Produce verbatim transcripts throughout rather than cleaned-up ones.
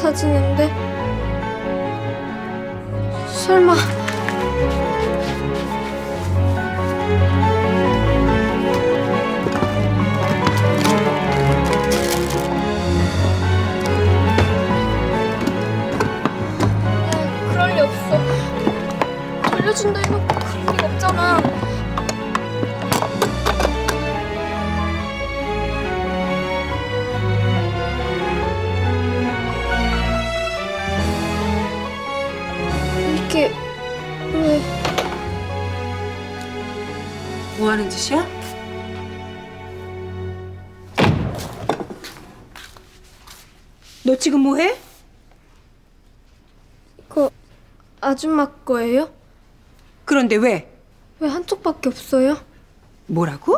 사진인데 설마 그럴 리 없어. 돌려준다 해놓고 그럴 리가 없잖아. 이게 왜... 뭐 하는 짓이야? 너 지금 뭐 해? 이거 아줌마 거예요? 그런데 왜? 왜 한쪽밖에 없어요? 뭐라고?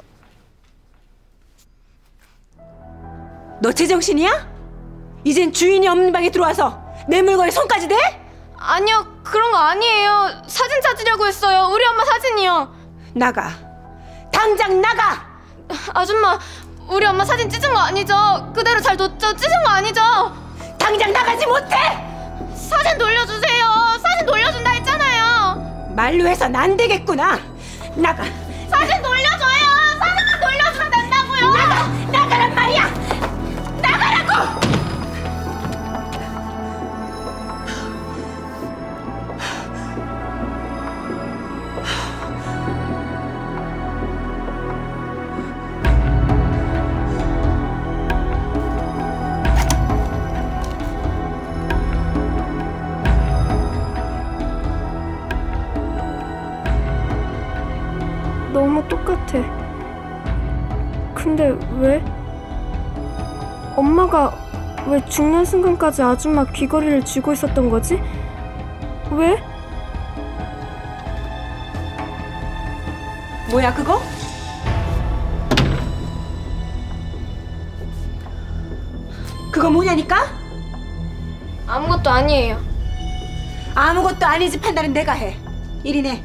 너 제정신이야? 이젠 주인이 없는 방에 들어와서 내 물건에 손까지 대? 아니요, 그런 거 아니에요. 사진 찾으려고 했어요. 우리 엄마 사진이요. 나가. 당장 나가! 아줌마, 우리 엄마 사진 찢은 거 아니죠? 그대로 잘 뒀죠? 찢은 거 아니죠? 당장 나가지 못해! 사진 돌려주세요. 사진 돌려준다 했잖아요. 말로 해선 안 되겠구나. 나가. 사진 돌려줘요. 사진만 돌려주면 된다고요. 나가! 나가란 말이야! 나가라고! 너무 똑같아. 근데 왜? 엄마가 왜 죽는 순간까지 아줌마 귀걸이를 쥐고 있었던 거지? 왜? 뭐야 그거? 그거 뭐냐니까? 아무것도 아니에요. 아무것도 아니지 판단은 내가 해. 이리 내.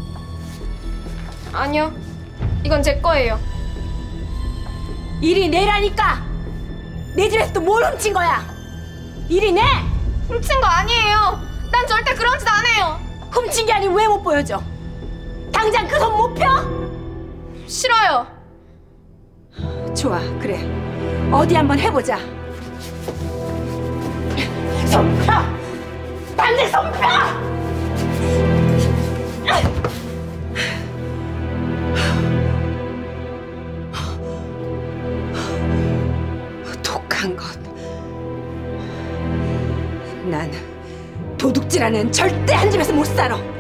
아니요. 이건 제 거예요. 이리 내라니까! 내 집에서 또 뭘 훔친 거야? 이리 내! 훔친 거 아니에요. 난 절대 그런 짓 안 해요. 훔친 게 아니면 왜 못 보여줘? 당장 그 손 못 펴? 싫어요. 좋아, 그래. 어디 한번 해보자. 손 펴! 빨리 손 펴! 독한 것. 난 도둑질하는 절대 한 집에서 못 살아.